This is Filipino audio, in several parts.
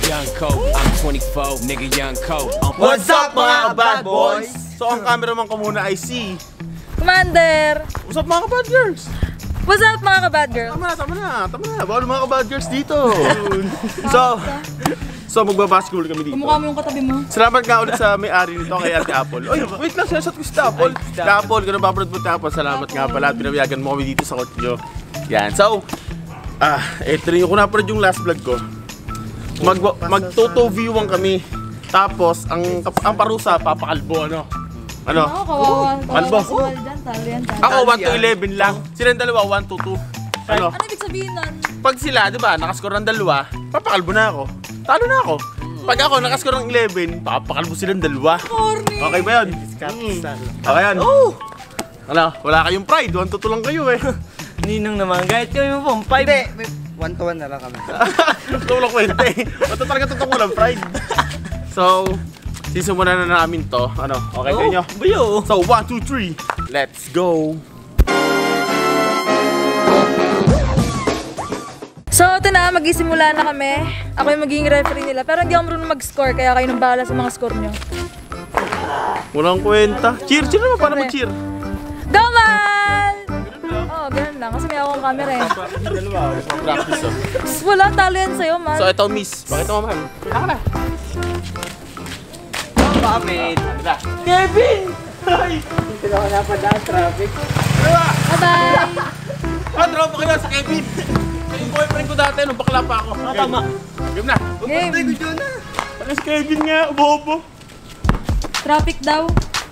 young Kobe. I'm 24, nigga young Kobe. What's up mga kabad boys? So ang cameraman ko muna ay si Commander! What's up mga kabad girls? What's up mga kabad girls? Tama na. Bawal mga kabad girls dito. So magbabasketball kami dito. Kumukha mo yung katabi mo. Salamat nga ulit sa may-ari nito kay Ate Apple. Oy, wait lang, sinasat ko si Apple. Apple, kung napapanood mo Apple, salamat nga pala at pinabiyagan mo kami dito sa kotse nyo. Yan, so eto rin yung kung napanood yung last vlog ko. Mag-toto view-an kami. Tapos, ang parusa, papakalbo, ano? Ano? Oo, kawawa. Kalbo. Kawawa dyan, talo yan. Ako, 1 to 11 lang. Silang dalawa, 1 to 2. Ano? Ano ibig sabihin nun? Pag sila, di ba, nakascore ng dalawa, papakalbo na ako. Talo na ako. Pag ako, nakascore ng 11, papakalbo silang dalawa. Corny! Okay ba yun? Okay yan. Oh! Ano? Wala kayong pride. 1 to 2 lang kayo eh. Ninong naman, kahit kami mo pong 5. Hindi, 1 to 1 na lang kami. Tulong kwenta eh. Ito talaga totoo walang pride. So, sisimulan na namin to. Ano? Okay sa inyo? Buyo! So, 1, 2, 3. Let's go! So, ito na, mag-isimula na kami. Ako yung magiging referee nila. Pero hindi ako marunong mag-score, kaya kayo nang bahala sa mga score nyo. Walang kwenta. Cheer! Cheer naman! Paano mag-cheer? Go, man! Oo, ganun lang. Kasi may akong camera eh. Dalawa. Practice oh. Wala, talo yan sa'yo, man. So, ito miss. Pakita mo man. Kailangan na. Bakit? Kevin! Ay! Hindi na ako napadaan, traffic. Bye-bye! Drop ko na sa Kevin! Yung boyfriend ko dati, nung bakla pa ako. Tama. Game na. Game! Ano si Kevin nga? Bobo. Traffic daw.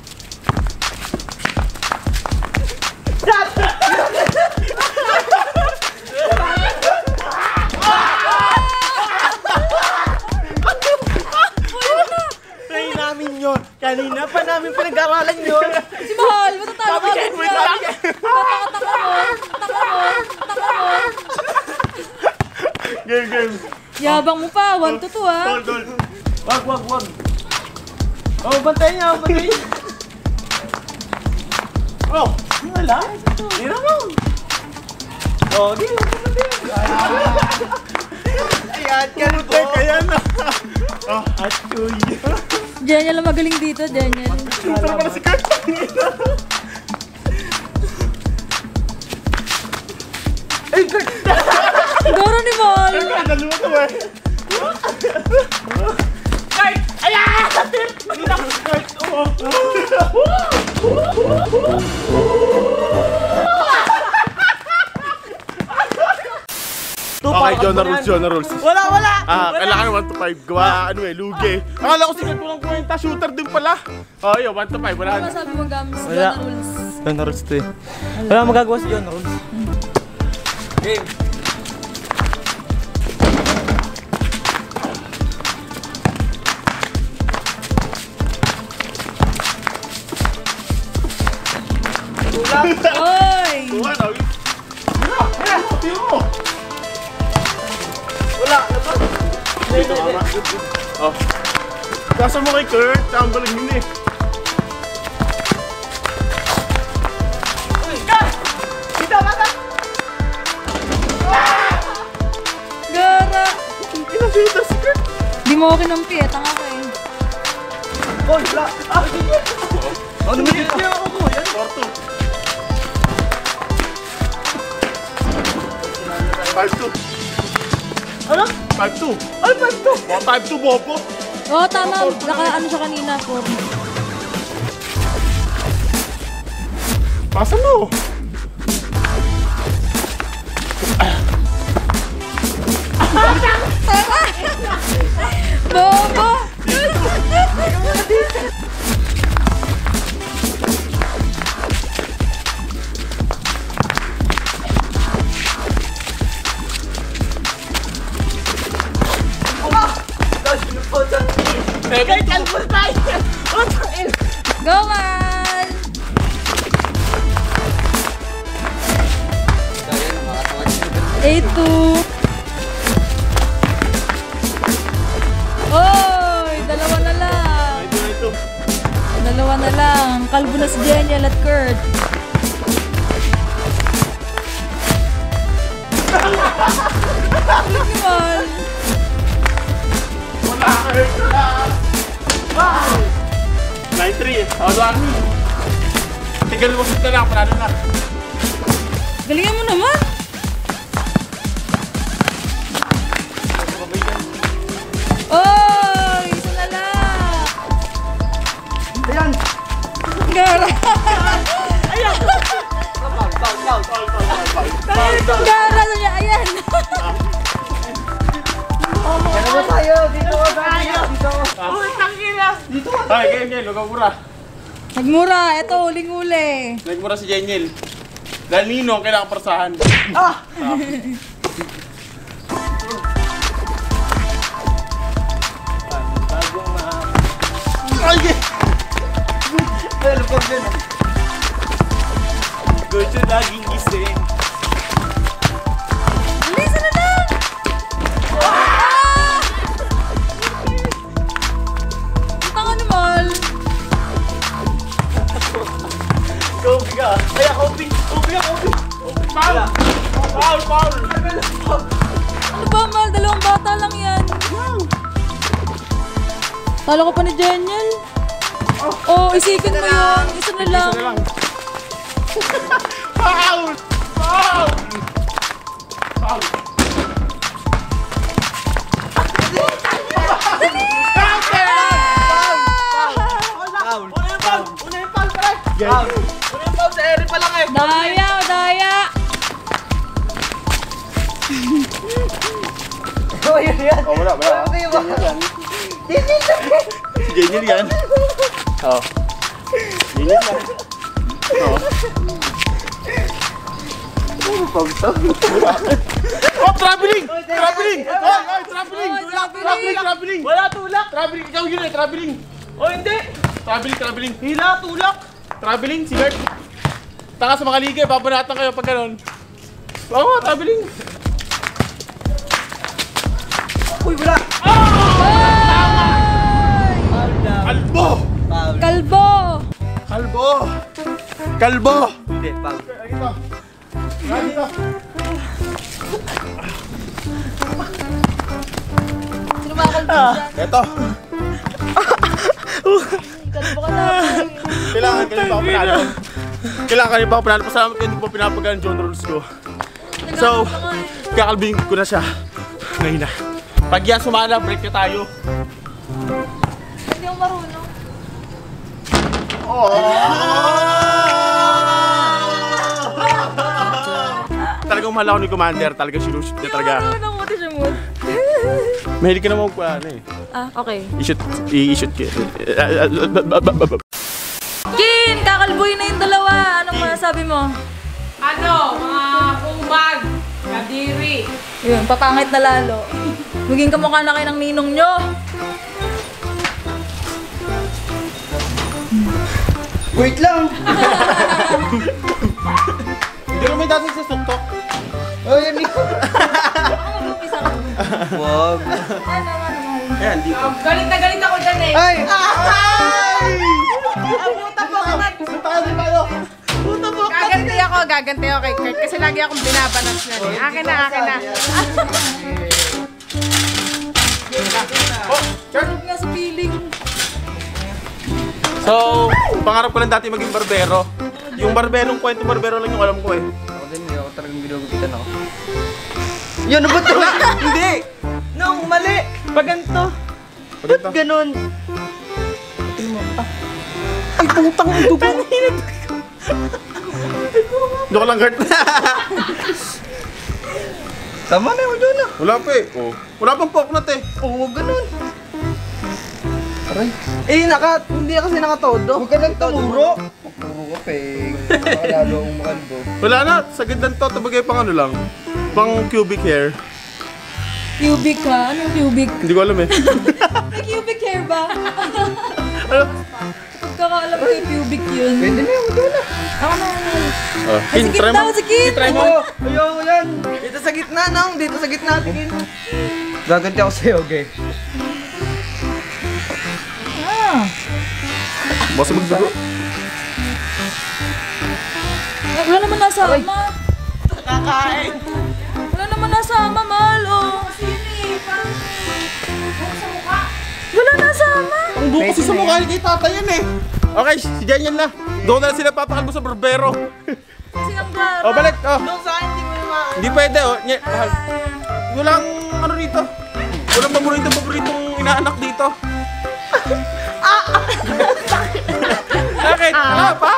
Try namin yun. Kanina pa namin pinag-aralan yun. Si Mahal, matatalo ka agad wait yan. lang. Taka mo. Game. Yabang mo pa, 1 to 2 ha. Tol. Wag. Oh, bantayan niya. Oh! Wala. Tira mo! Oh, di mo Ayan, Putek, ayan na! At chuy. Daniel ang magaling dito, Daniel. Shooter pala si Kurt! Ay, Kurt! Goro ni Mahal. Dalawa to eh! Kurt! Ayan! Kurt! Okay, Jonah rules. Wala! Kailangan 1 to 5. Gawa, lugi. Akala ko si Kurt walang kwenta, shooter din pala. Oh, yun, 1 to 5. Wala Ano na. sabi mo, Gams? Wala. Gana rules. John Rules to eh. Wala magagawa si John Rules. Game. Oy! Ano? Tira mo! Wala! Dito ka ba? Oh. Kasa mo kay Kurt, ang galing yun eh. Gara! Inasita si Kurt. Di mo ako kinampi eh, tanga ka eh. Oh, wala! Ano mo dito? Ako mo, yan. 4-2. 5-2. Ano? 5-2. Ano ba ito? 5-2, bobo. Oo, tama. Naka-ano siya kanina, 4. Pasa mo. Bobo! Kahit albol tayo! Go, man! Kaya 8-2. Oy! Dalawa na lang. Dalawa na lang. Kalbo na si Daniel at Kurt. Look naman. Army. Tigil mo na lang, panalo na. Galingan mo naman. Oh, isa na lang. Ayan! Gara. Foul. Gara na niya. Ayan. Ano ba tayo? Dito ko tayo! Dito ko! Dito ko! Ay, Jenyel, huwag kang mura. Nagmura. Ito, huling-huli. Nagmura si Jenyel. Dahil Ninong, kailangan parasahan. Ay! Ano pa din? Gusto laging gising. Bilisan na lang. Ang tanga naman. Kobe ka. Ay, Kobe. Foul. Ano ba, Mal? Dalawang bata lang yan. Talo ko pa ni Daniel. Oh, isipin mo yun. Isa na lang. Isa na lang. Foul! Daya. Oh, yun yan! Oh, wala. Ano ba? Si Jenyel yan. Oo. Jenyel yan. Oo. Oh, traveling! Traveling! Ay, traveling! Traveling! Wala tulak! Traveling! Ikaw yun eh, traveling! Oh, hindi! Traveling! Hila, tulak! Traveling, si Bert. Taka sa mga liga, babanatan kayo pag gano'n. Oo, traveling! Uy, wala! Kalbo! Hindi, pag. Dito. Dito. Sino ba kalbo dyan? Eto. Kalbo ka na. Kailangan pa ako panalo. Kailangan pa ako panalo. Pasalamat ko hindi po pinapagaan John rules ko. So, kakalbing ko na siya. Ngayon na. Pag yan sumala, break na tayo. Hindi ako marunong. Talagang mahal ako ni Commander. Talagang sinushoot niya talaga. Marunong mo, siya mo. Mahilig ka naman ano eh. Ah, okay. I-shoot ka. Kin, kakalboy na yung dalawa. Anong masasabi mo? Ano, mga kumag, kadiri. Yun, papangit na lalo. Maging kamukha na kayo ng ninong nyo. Wait lang! Hindi naman may dating sa suntok. Oh, yan ikaw! Mag-upisa ka. Wag! Ayan, dito. Galit na galit ako dyan eh. Ay! Gaganti ako kay Kurt kasi lagi akong binabanas na eh. Akin na. Sarap nga sa feeling. So, pangarap ko lang dati maging barbero. Yung barberong kwento, barbero lang yung alam ko eh. Ako din, hindi ako talagang ginugupitan ako. Yan, ano ba ito? Hindi! Nung mali! Pag ganito. Ba't ganon? Ay, putang ang dugo. Doon ka lang, Kurt. Tama na yun na. Wala pa eh. Oh. Wala pang poknat eh. Oo, ganon. Aray. Eh, hindi kasi nakatodo. Huwag ka nagtamuro. Puro ka, peg. Makalalo akong makalbo. Wala na. Sa ganda to, tabagay pang ano lang. Pang cubic hair. Cubic ka? Anong cubic? Hindi ko alam eh. May cubic hair ba? Ano? Kakaalam ko yung pubic yun. Pwede na yun, huwag na. Ako na. Oh. Ay, sa gitna, sa gitna. Try mo. Ayoko yan. Dito sa gitna, nang. Dito sa gitna, tingin. Gaganti ako sa'yo, okay? Ah. Basta magdugo. Wala naman nasama. Kakain. Wala naman nasama, Mal. Oh. Wala nasama. Ang buko kasi sa mukha ni kay tata yan eh. Okay, si Jeniel na. Doon na sila papakalbo sa barbero. Kasi ang gara. O, balik. O. Doon sa akin, hindi mo naman. Hindi pwede, o. Mahal. Walang ano rito. Walang paboritong inaanak dito. Bakit? Wala pa?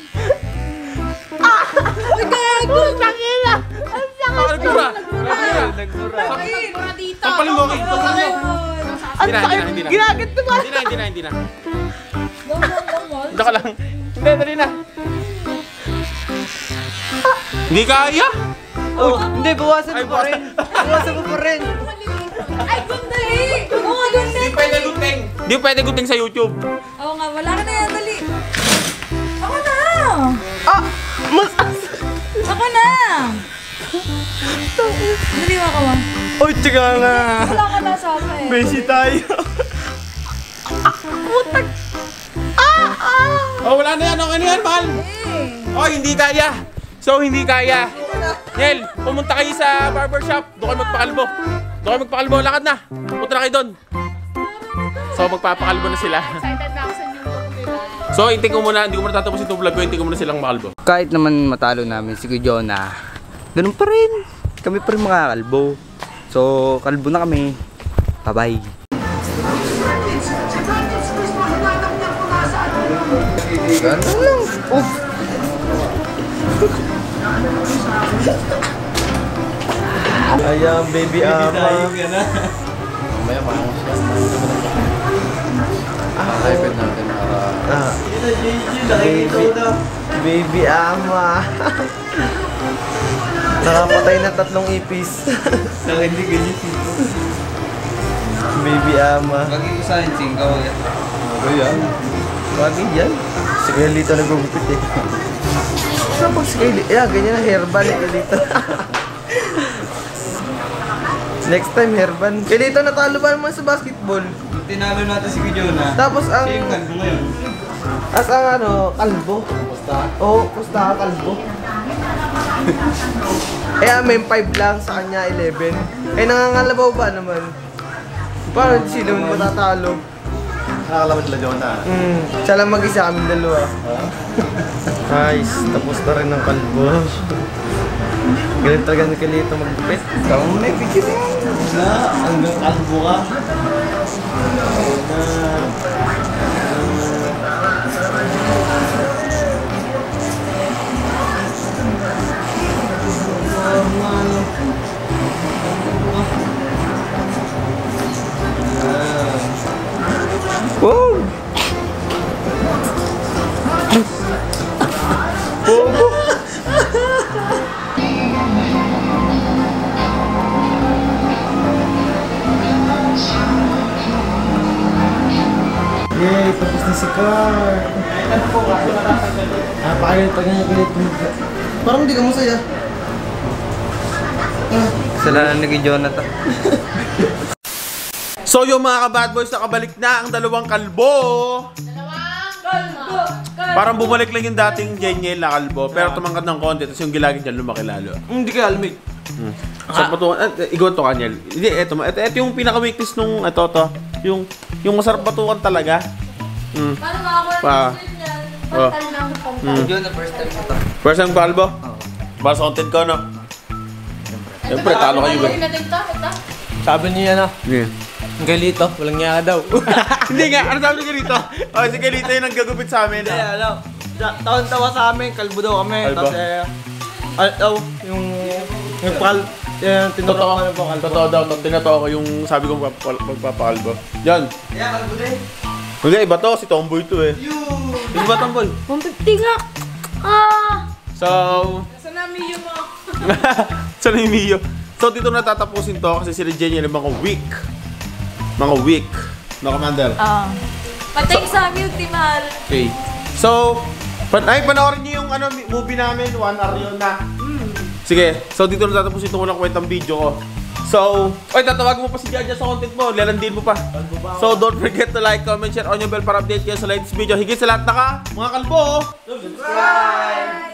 Nagmura. Nagmura dito. Sampalin mo, okay. Sampalin mo. Hindi na. Ginagat naman. Hindi na. Dito ka lang. Hindi, dali na. Hindi kaya. Oh, hindi, bawasan mo pa rin. Bawasan mo pa rin. Ay, gundali! Oo nga, gundali! Hindi pwede gunting. Hindi pwede gunting sa YouTube. Oo nga, wala ka na yan, dali. Ako na! Ako na! Dali mo ako, ma. Oy, tiga nga. Wala ka na sa akin. Busy tayo. Oh, wala na yan. Ano yan, mahal? Oh, hindi kaya. So, hindi kaya. Nel, pumunta kayo sa barbershop. Doon kayo magpakalbo. Lakad na. Punta na kayo doon. So, magpapakalbo na sila. Excited na ako sa new look nila. So, hintin ko muna. Hindi ko muna tatapusin itong vlog ko. Hintin ko muna silang makalbo. Kahit naman matalo namin si Jonah, ganun pa rin. Kami pa rin mga kalbo. So, kalbo na kami. Bye-bye. Gano'n lang. Oof. Ayan, baby ama. Mamaya maangas lang. iPad natin para... Baby ama. Nakapatay na 3 ipis. Nakinig ganyan dito. Baby ama. Lagi ko sa akin, singkaw yan. Ano yan? Bagay yan. Si Carlito nagugupit eh. Kapag si Carlito, ganyan na hairband ni Carlito. Next time hairband. Carlito, natalo ba naman sa basketball? Tinalo natin si Jonah. Tapos ang... Siya yung kalbo ngayon. As ang ano, kalbo. Basta. Oo, pusta ka kalbo. May 5 lang, sa kanya 11. Nangangalabaw ba naman? Paano sino matatalo? Nakakalawad la Jonah. Siya lang mag-isa, kaming dalawa. Guys, tapos na rin ang kalbo. Galing talaga ni Carlito mag-gupit. Ikaw may picture na hanggang kalbo ka. Wow! Bobo! Yay! Tapos na si Car! Napakalit pag yung galit mo. Parang hindi ka masaya. Kasalanan ni Jonathan. So, yung mga ka-bad boys, nakabalik na ang dalawang kalbo. Parang bumalik lang yung dating Jeniel na kalbo. Pero tumangkad ng konti, tapos yung gilagin dyan lumaki lalo. Hindi ka almig. So, igon to, Kanyel. Hindi, eto yung pinaka-weakness nung, to. Yung masarap batukan talaga. Paano makakuha Pa. ng sleep niyan? Pantal lang, pantal. Jonah, first time ito. First time kalbo? Para sa content ko, no? Siyempre, talo kayo ba? Sabi niya na, Yeah. ang Carlito, walang niya daw. Hindi nga, ano sabi ni Carlito? Oh, si Carlito yung naggagupit sa amin. Taon-tawa sa amin, kalbo daw kami. Kalbo? Tapos yung tinuro ko ng kalbo. Totoo daw, tinatoo ko yung sabi ko magpapakalbo. Yan. Kaya kalbo din. Hindi, iba to, si Tomboy to eh. Hindi ba Tomboy? 150 nga! So, Sana Mio mo. sana yung Mio. So, dito na tatapusin to kasi si Regina yung mga weak. Mga weak. No, Commander? Patay sa beauty, mahal. Okay. So, panoorin niyo yung movie namin, 1 hour yun na. Sige, so dito na tatapusin itong walang kwentang video ko. So, tatawag mo pa si Jaja sa content mo, lalandin mo pa. So, don't forget to like, comment, share on your bell para update kayo sa latest video. Higit sa lahat mga kalbo. Subscribe!